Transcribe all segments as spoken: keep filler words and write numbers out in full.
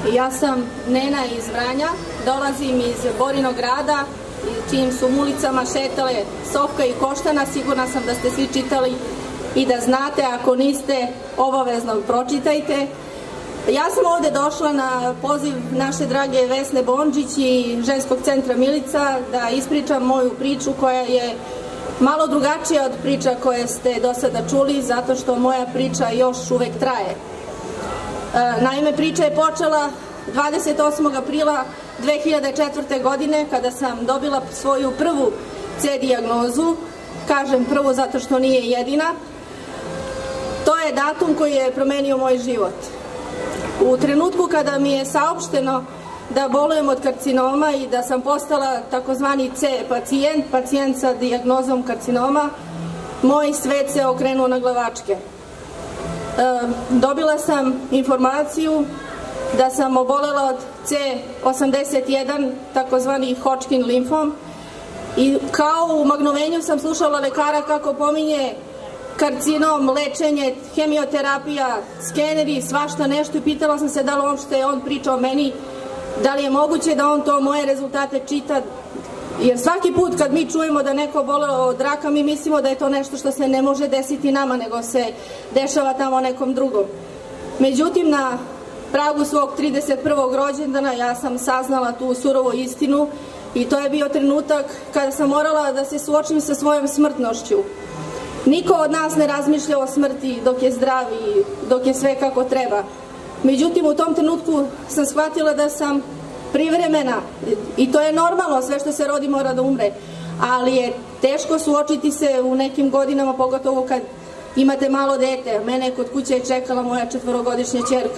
Ja sam Nena iz Vranja, dolazim iz Borinog grada, čijim su ulicama šetale Sofka i Koštana. Sigurna sam da ste svi čitali i da znate, ako niste, obavezno pročitajte. Ja sam ovde došla na poziv naše drage Vesne Bondžić i ženskog centra Milica da ispričam moju priču koja je malo drugačija od priča koje ste do sada čuli, zato što moja priča još uvek traje. Naime, priča je počela dvadeset osmog aprila dve hiljade četvrte. godine, kada sam dobila svoju prvu C dijagnozu. Kažem prvu zato što nije jedina. To je datum koji je promenio moj život. U trenutku kada mi je saopšteno da bolujem od karcinoma i da sam postala takozvani C pacijent, pacijent sa dijagnozom karcinoma, moj svet se okrenuo na glavačke. Dobila sam informaciju da sam obolela od C osamdeset jedan, takozvani Hodgkin limfom, i kao u magnovenju sam slušala lekara kako pominje karcinom, lečenje, hemioterapija, skeneri, svašta nešto, i pitala sam se da li uopšte on priča o meni, da li je moguće da on to moje rezultate čita, jer svaki put kad mi čujemo da neko oboleo od raka, mi mislimo da je to nešto što se ne može desiti nama, nego se dešava tamo nekom drugom. Međutim, na pragu svog trideset prvog rođendana ja sam saznala tu surovu istinu i to je bio trenutak kada sam morala da se suočim sa svojom smrtnošću. Niko od nas ne razmišlja o smrti dok je zdrav i dok je sve kako treba. Međutim, u tom trenutku sam shvatila da sam privremena i to je normalno, sve što se rodi mora da umre, ali je teško suočiti se u nekim godinama, pogotovo kad imate malo dete. Mene kod kuće je čekala moja četvorogodišnja ćerka.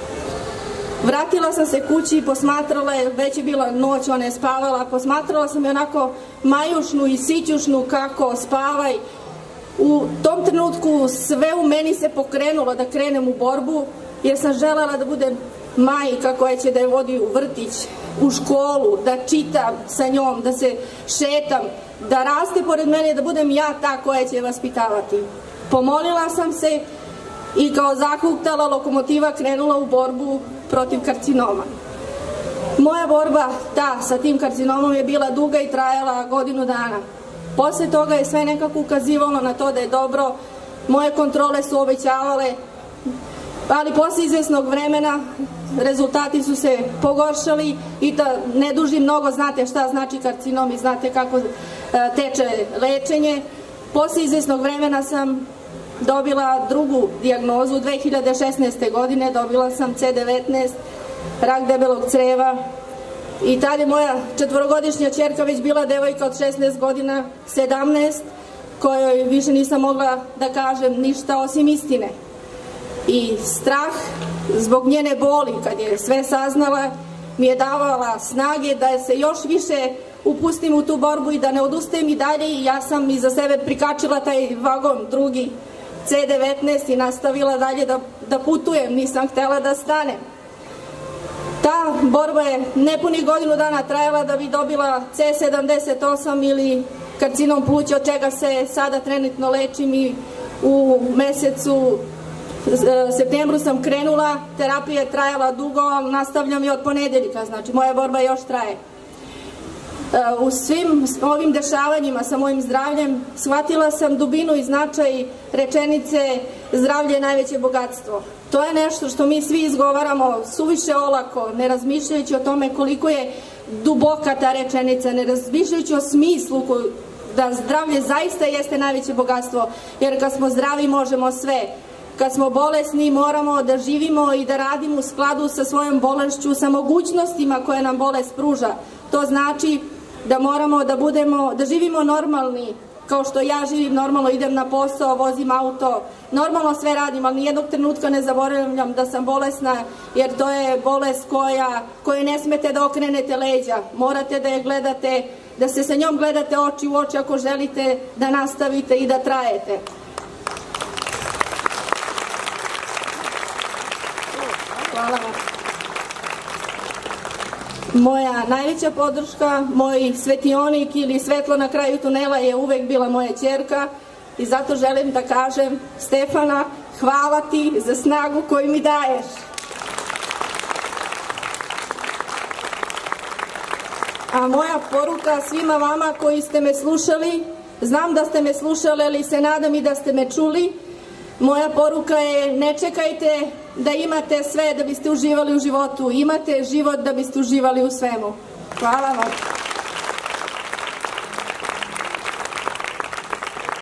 Vratila sam se kući i posmatrala je, već je bila noć, ona je spavala, posmatrala sam je onako majušnu i sićušnu kako spavaj. U tom trenutku sve u meni se pokrenulo da krenem u borbu, jer sam želela da budem majka koja će da je vodi u vrtić, u školu, da čitam sa njom, da se šetam, da raste pored mene, da budem ja ta koja će je vaspitavati. Pomolila sam se i kao zahuktala lokomotiva krenula u borbu protiv karcinoma. Moja borba, ta, sa tim karcinomom je bila duga i trajala godinu dana. Posle toga je sve nekako ukazivalo na to da je dobro, moje kontrole su obećavale, ali posle izvesnog vremena rezultati su se pogoršali i da ne dužim mnogo, znate šta znači karcinom i znate kako teče lečenje. Posle izvesnog vremena sam dobila drugu dijagnozu dve hiljade šesnaeste. godine, dobila sam C devetnaest, rak debelog creva, i tada je moja četvorogodišnja ćerka već bila devojka od šesnaest godina, sedamnaest, kojoj više nisam mogla da kažem ništa osim istine. I strah zbog njene boli, kad je sve saznala, mi je davala snage da se još više upustim u tu borbu i da ne odustajem i dalje, i ja sam iza sebe prikačila taj vagon drugi C devetnaest i nastavila dalje da, da putujem, nisam htela da stanem. Ta borba je nepunih godinu dana trajala da bi dobila C sedamdeset osam ili karcinom pluća, od čega se sada trenutno lečim, i u mesecu septembru sam krenula, terapija je trajala dugo, ali nastavljam i od ponedeljika, znači moja borba još traje. U svim ovim dešavanjima sa mojim zdravljem shvatila sam dubinu i značaj rečenice zdravlje je najveće bogatstvo. To je nešto što mi svi izgovaramo suviše olako, ne razmišljajući o tome koliko je duboka ta rečenica, ne razmišljajući o smislu da zdravlje zaista jeste najveće bogatstvo, jer kad smo zdravi možemo sve. Kad smo bolesni moramo da živimo i da radimo u skladu sa svojom bolešću, sa mogućnostima koje nam bolest pruža. To znači da moramo da budemo, da živimo normalni, kao što ja živim normalno, idem na posao, vozim auto, normalno sve radim, ali nijednog trenutka ne zaboravljam da sam bolesna, jer to je bolest koja, koju ne smete da okrenete leđa. Morate da je gledate, da se sa njom gledate oči u oči ako želite da nastavite i da trajete. Hvala vam. Moja najveća podrška, moj svetionik ili svetlo na kraju tunela je uvek bila moja ćerka, i zato želim da kažem: Stefana, hvala ti za snagu koju mi daješ. A moja poruka svima vama koji ste me slušali, znam da ste me slušali, ali se nadam i da ste me čuli, moja poruka je ne čekajte da imate sve da biste uživali u životu, imate život da biste uživali u svemu. Hvala vam.